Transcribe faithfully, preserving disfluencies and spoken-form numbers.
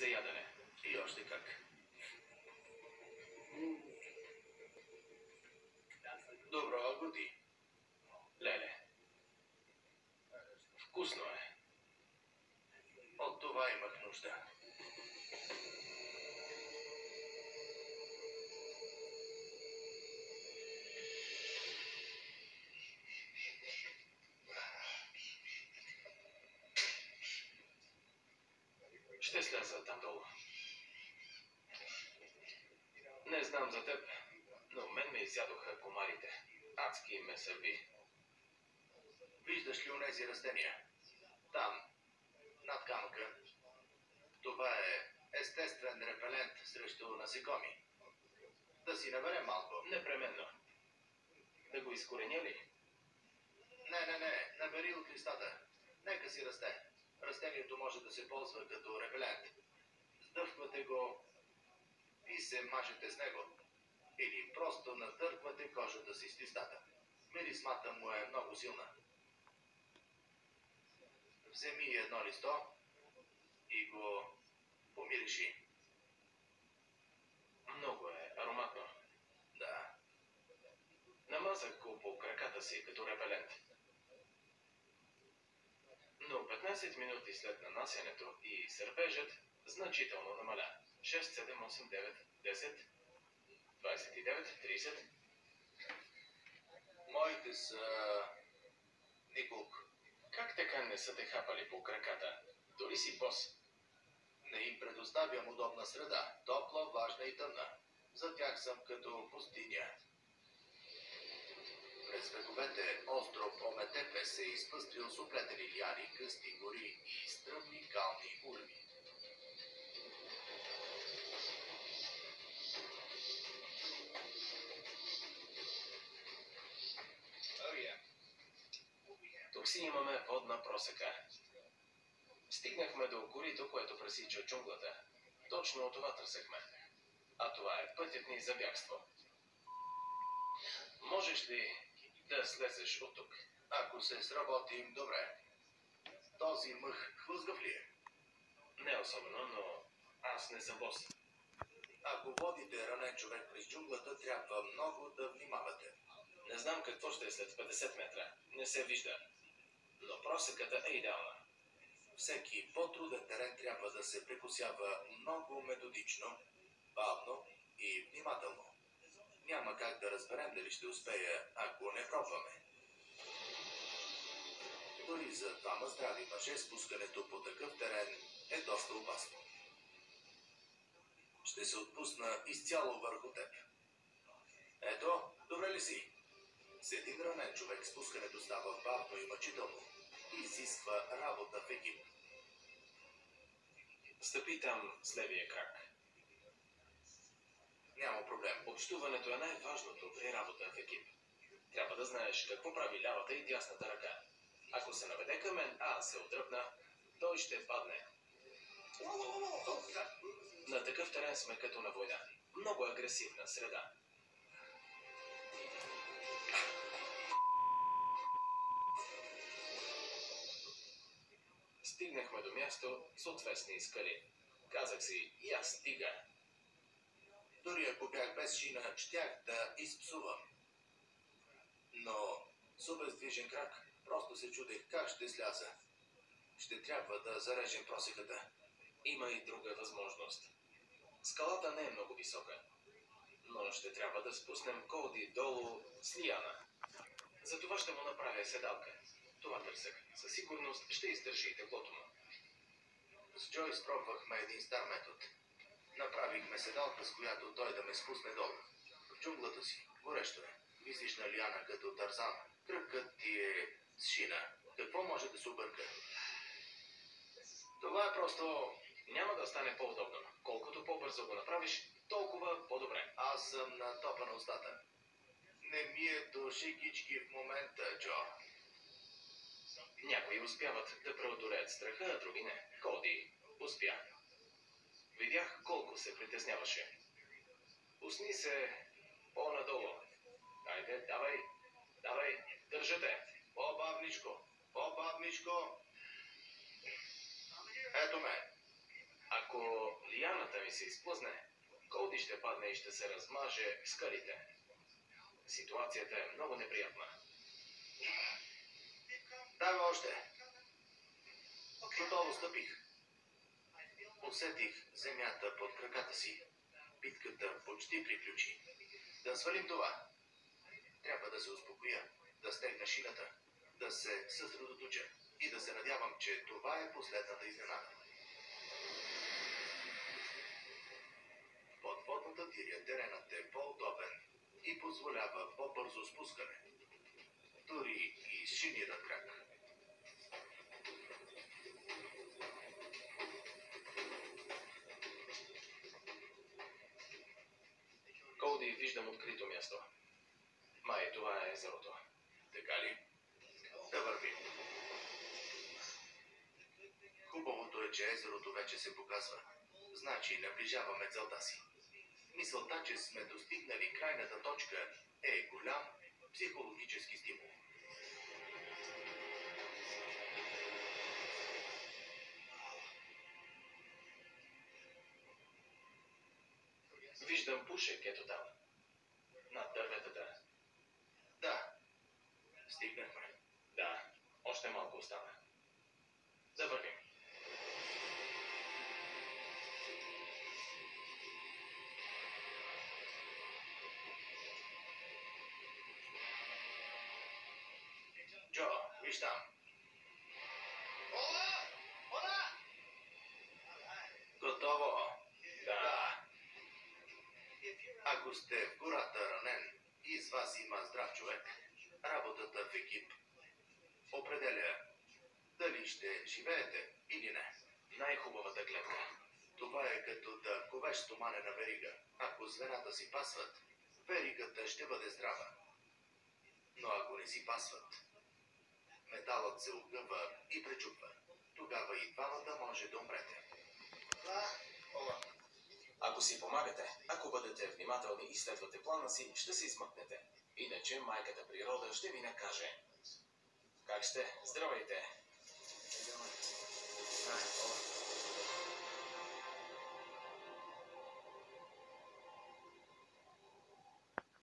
за ядене. И още как. Добро, годи. Леле. Вкусно е. От това имах нужда. Ще сляза там долу. Не знам за теб, но мен ме изядоха комарите. Адски ме сърби. Виждаш ли онези растения? Там, над камъка. Това е естествен репелент срещу насекоми. Да си наберем малко. Непременно. Да го изкореня ли? Не, не, не, набери от листата. Нека си расте. Растението може да се ползва като репелент. Сдъвквате го и се мажете с него. Или просто надърпвате кожата си с листата. Мирисмата му е много силна. Вземи едно листо и го помириши. Много е ароматно. Да. Намазах го по краката си като репелент. Но петнайсет минути след нанасянето и сърбежът значително намаля. шест, седем, осем, девет, десет, двайсет и девет, трийсет. Моите са николко. Как така не са те хапали по краката? Дори си бос. Не им предоставям удобна среда. Топла, влажна и тъмна. За тях съм като пустиня. През вековете остров Ометепе се е изпъстрил с оплетени лиани, късти гори и стръмни кални урви. Тук си имаме водна просека. Стигнахме до корито, което пресича джунглата. Точно това търсехме. А това е пътят ни за бягство. Можеш ли да слезеш от тук? Ако се сработим добре. Този мъх хлъзгав ли е? Не особено, но аз не съм бос. Ако водите ранен човек през джунглата, трябва много да внимавате. Не знам какво ще е след петдесет метра. Не се вижда. Но просеката е идеална. Всеки по-труден терен трябва да се прекосява много методично, бавно и внимателно. Няма как да разберем дали ще успея, ако не пробваме. Дори за двама здрави мъже спускането по такъв терен е доста опасно. Ще се отпусна изцяло върху теб. Ето, добре ли си? С един ранен човек спускането става бавно и мъчително. Изисква работа в екип. Стъпи там с левия крак. Няма проблем. Общуването е най-важното при работа в екип. Трябва да знаеш какво прави лявата и дясната ръка. Ако се наведе към мен, а аз се отдръпна, той ще падне. На такъв терен сме като на война. Много агресивна среда. Стигнахме до място с отвесни скали. Казах си, и аз стига. Дори ако бях без шина, щях да изпсувам. Но с обездвижен крак просто се чудех как ще сляза. Ще трябва да зарежем просеката. Има и друга възможност. Скалата не е много висока, но ще трябва да спуснем Коуди долу с лияна. Затова ще му направя седалка. Това търсех. Със сигурност ще издържи и теглото му. С Джойс пробвахме един стар метод. Направихме седалка, с която той да ме спусне долу. В джунглата си. Горещо е. Висиш на лиана като Тарзан. Кръгът ти е с шина. Какво може да се обърка? Това е просто... Няма да стане по-удобно. Колкото по-бързо го направиш, толкова по-добре. Аз съм на топа на устата. Не ми е до шегички в момента, Джо. Някои успяват да преодолеят страха, а други не. Коди успя. Видях колко се притесняваше. Пусни се по-надолу. Айде, давай, давай, държате. По-бавничко, по-бавничко. Ето ме. Ако ми се изплъзне, Колди ще падне и ще се размаже в скалите. Ситуацията е много неприятна. Дай още. Готово стъпих. Усетих земята под краката си. Битката почти приключи. Да свалим това. Трябва да се успокоя, да стегна шината, да се съсредоточа и да се надявам, че това е последната изненада. Под водната тиря теренът е по-удобен и позволява по-бързо спускане. Дори и с шиниран крак. Колди, виждам открито място. Май, това е езерото. Така ли? Да вървим. Хубавото е, че езерото вече се показва. Значи наближаваме целта си. Мисълта, че сме достигнали крайната точка, е голям психологически стимул. Виждам пушек, ето там. Над дърветата. Да, стигнахме. Да, още малко остана. Да вървим. Джо, виж там. Готово. Да. Ако сте в гората ранен и с вас има здрав човек, работата в екип определя дали ще живеете или не. Най-хубавата гледка. Това е като да ковеш стоманена верига. Ако звената си пасват, веригата ще бъде здрава. Но ако не си пасват, металът се огъва и пречупва. Тогава и двамата може да умрете. Ако си помагате, ако бъдете внимателни и следвате плана си, ще се измъкнете. Иначе майката природа ще ви накаже. Как сте? Здравейте!